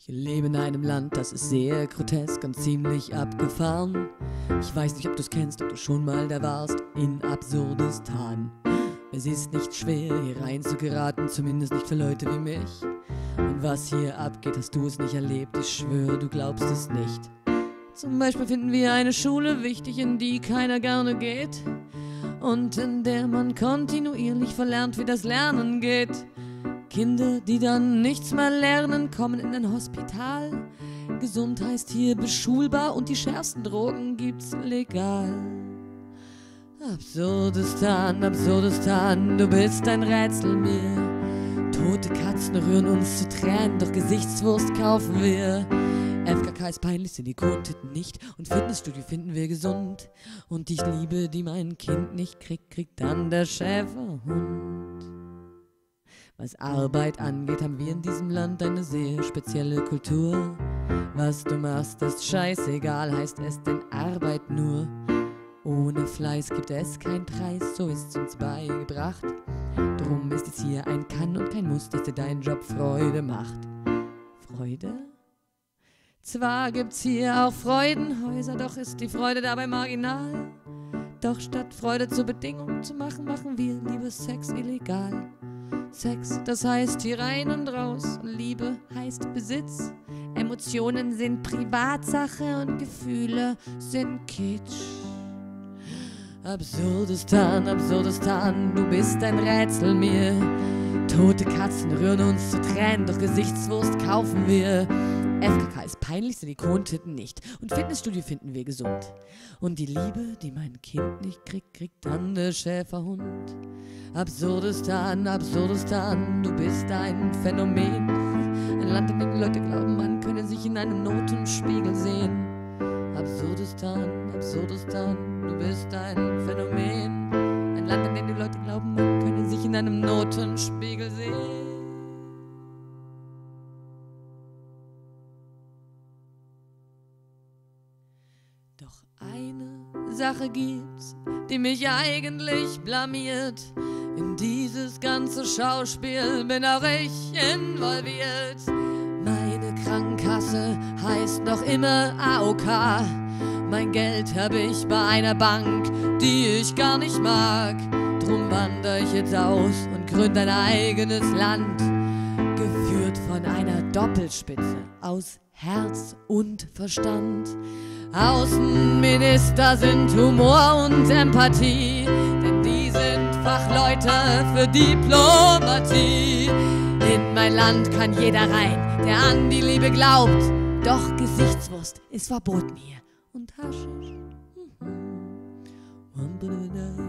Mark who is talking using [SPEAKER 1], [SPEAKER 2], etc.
[SPEAKER 1] Ich lebe in einem Land, das ist sehr grotesk und ziemlich abgefahren. Ich weiß nicht, ob du's kennst, ob du schon mal da warst, in Absurdistan. Es ist nicht schwer, hier rein zu geraten, zumindest nicht für Leute wie mich. Und was hier abgeht, hast du es nicht erlebt, ich schwöre, du glaubst es nicht. Zum Beispiel finden wir eine Schule wichtig, in die keiner gerne geht. Und in der man kontinuierlich verlernt, wie das Lernen geht. Kinder, die dann nichts mehr lernen, kommen in ein Hospital. Gesund heißt hier beschulbar und die schärfsten Drogen gibt's legal. Absurdistan, Absurdistan, du bist ein Rätsel mir. Tote Katzen rühren uns zu Tränen, doch Gesichtswurst kaufen wir. FKK ist peinlich, Silikontitten nicht und Fitnessstudio finden wir gesund. Und die Liebe, die mein Kind nicht kriegt, kriegt dann der Schäferhund. Was Arbeit angeht, haben wir in diesem Land eine sehr spezielle Kultur. Was du machst, ist scheißegal, heißt es denn Arbeit nur. Ohne Fleiß gibt es keinen Preis, so ist's uns beigebracht. Drum ist es hier ein Kann und kein Muss, dass dir dein Job Freude macht. Freude? Zwar gibt's hier auch Freudenhäuser, doch ist die Freude dabei marginal. Doch statt Freude zur Bedingung zu machen, machen wir lieber Sex illegal. Sex, das heißt hier rein und raus, und Liebe heißt Besitz. Emotionen sind Privatsache und Gefühle sind Kitsch. Absurdistan, Absurdistan, du bist ein Rätsel mir. Tote Katzen rühren uns zu Tränen, doch Gesichtswurst kaufen wir. FKK ist peinlich, Silikontitten nicht und Fitnessstudio finden wir gesund. Und die Liebe, die mein Kind nicht kriegt, kriegt dann der Schäferhund. Absurdistan, Absurdistan, du bist ein Phänomen. Ein Land, in dem die Leute glauben, man könne sich in einem Notenspiegel sehen. Absurdistan, Absurdistan, du bist ein Phänomen. Ein Land, in dem die Leute glauben, man könne sich in einem Notenspiegel sehen. Doch eine Sache gibt's, die mich eigentlich blamiert. In dieses ganze Schauspiel bin auch ich involviert. Meine Krankenkasse heißt noch immer AOK. Mein Geld hab ich bei einer Bank, die ich gar nicht mag. Drum wandere ich jetzt aus und gründ ein eigenes Land. Geführt von einer Doppelspitze aus Herz und Verstand. Außenminister sind Humor und Empathie, denn die sind Fachleute für Diplomatie. In mein Land kann jeder rein, der an die Liebe glaubt. Doch Gesichtswurst ist verboten hier und Haschisch.